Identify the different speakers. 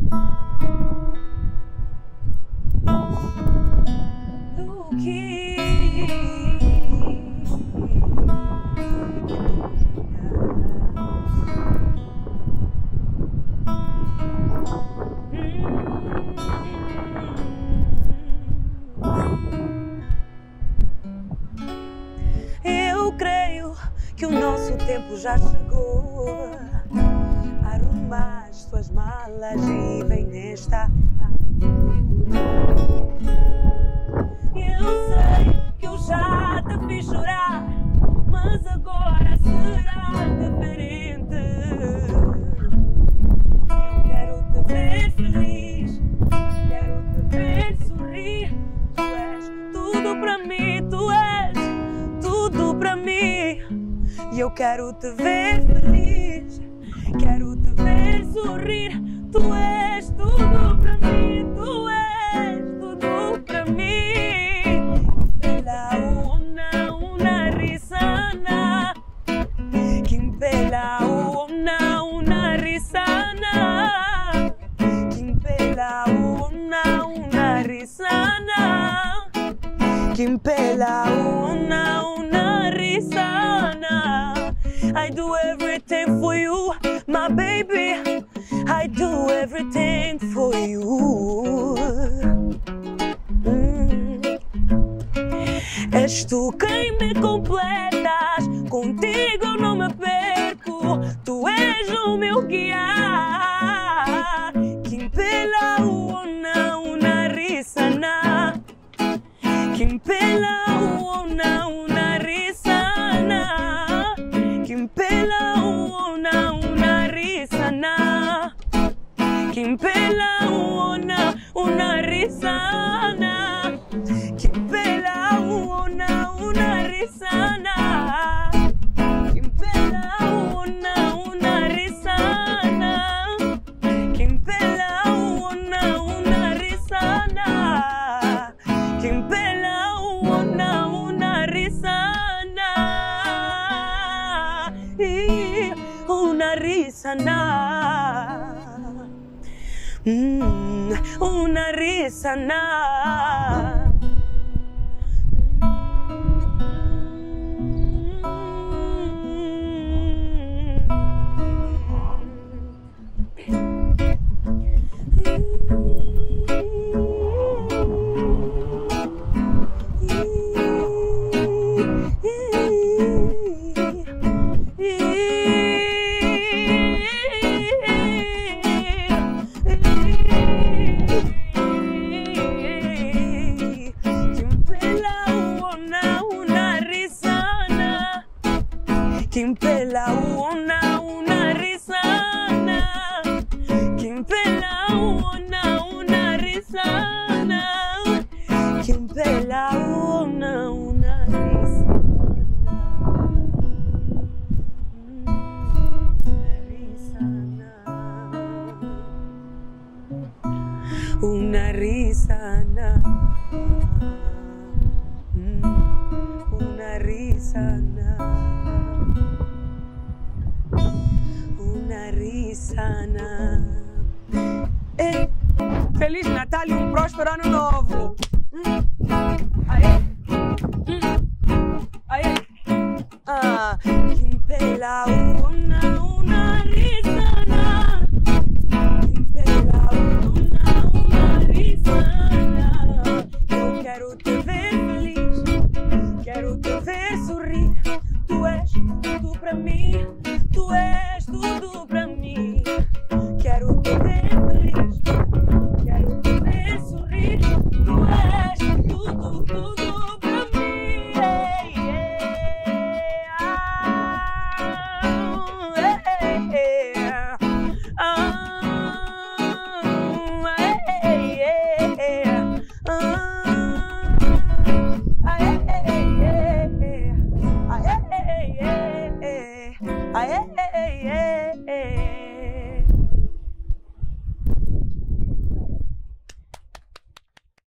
Speaker 1: Eu creio que o nosso tempo já chegou. Arruma as tuas malas e vem nesta eu sei que eu já te fiz chorar, mas agora será diferente. Eu quero te ver feliz, quero te ver sorrir. Tu és tudo pra mim, tu és tudo pra mim. E eu quero te ver feliz, quero te ver sorrir. Tu és tudo pra mim, tu és tudo pra mim. Pela una risana, Kimpela una risana, Kimpela una risana, Kimpela una risana. I do everything for you, my baby. I do everything for you. És tu quem me completas, contigo eu não me perco. Tu és o meu guia. Kimpela una risana, Kimpela una risana, Kimpela una risana, Kimpela una risana, Kimpela una risana, Kimpela una risana, Kimpela una risana, Kimpela una risana, una risana. Una risana. Kimpela una risana, Kimpela una risana, Kimpela una risana. Una risana, una risana, una risana. Feliz Natal e próspero ano novo. Aê. Aê. Kimpela una risana, Kimpela una risana. Eu quero te ver feliz, quero te ver sorrir. Tu és tudo pra mim, tu és